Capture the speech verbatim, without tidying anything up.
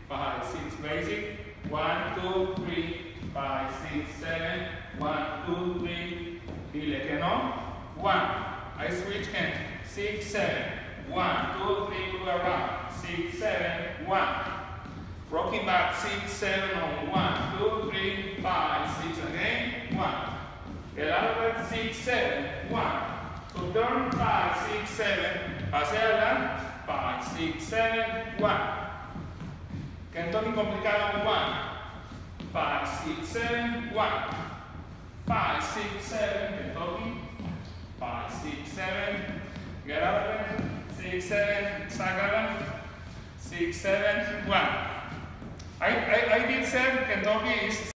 five, six, basic. One, two, three, five, six, seven. One, two, three. Dile que no. One. I switch hand. Six, seven. One, two, three, go around. Six, seven, one. Rocking back, six, seven on one, two, three, five, six again, one. Get out of it, six, seven, one. So turn five, six, seven. Hacia adelante, five, six, seven, one. Kentucky complicado, one. Five, six, seven, one. Five, six, seven, Kentucky. Five, six, seven. Get out of it. Six, seven, sácala. Six, seven, one. I, I, I did say Kentucky is